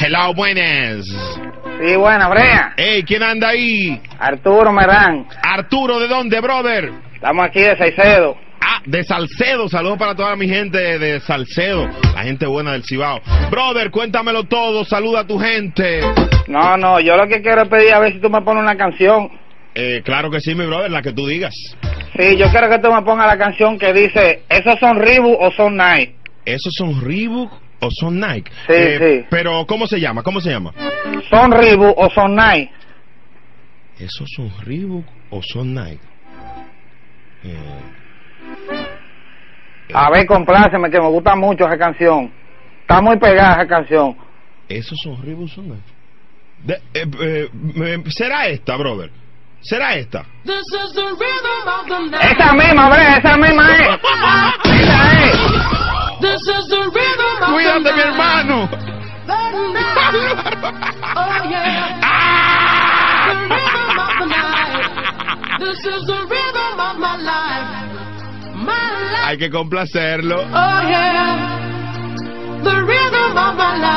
Hello, buenas. Sí, buena, Brea. Hey, ¿quién anda ahí? Arturo Merán. Arturo, ¿de dónde, brother? Estamos aquí de Salcedo. Ah, de Salcedo. Saludos para toda mi gente de Salcedo, la gente buena del Cibao. Brother, cuéntamelo todo, saluda a tu gente. No, yo lo que quiero es pedir a ver si tú me pones una canción. Claro que sí, mi brother, la que tú digas. Sí, yo quiero que tú me pongas la canción que dice, ¿esos son Reebok o son Nike? ¿Esos son Reebok o son Nike? Sí. Pero, ¿cómo se llama? ¿Son Reebok o son Nike? ¿Esos son Reebok o son Nike? A ver, compláceme, que me gusta mucho esa canción. Está muy pegada esa canción. ¿Esos son Reebok o son Nike? ¿Será esta, brother? ¿Será esta? Esa misma, Brea, esa misma es. Esa es. Cuídate, mi hermano. Hay que complacerlo. The rhythm of my life.